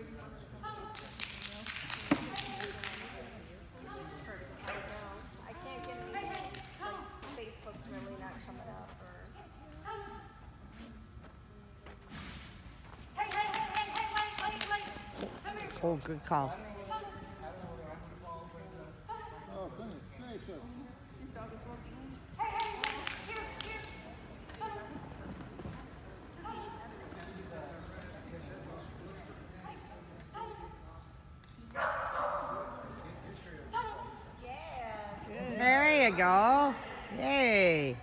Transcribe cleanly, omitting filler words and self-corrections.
I can't get anything. Like, Facebook's really not coming up. Oh, good call. Oh, finish it. This dog is looking. Yeah. There you go. Yay.